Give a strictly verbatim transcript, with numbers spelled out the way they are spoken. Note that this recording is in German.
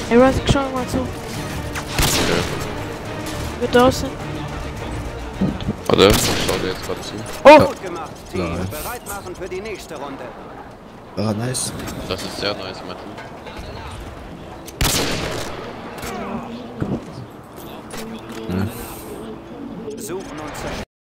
Ey, Rise, schau mir mal zu. Okay. Wird draußen. Warte, ich schau dir jetzt gerade zu. Oh! Gut gemacht, Team. Nein. Bereit machen für die nächste Runde. Ah, nice. Das ist sehr nice, Metal.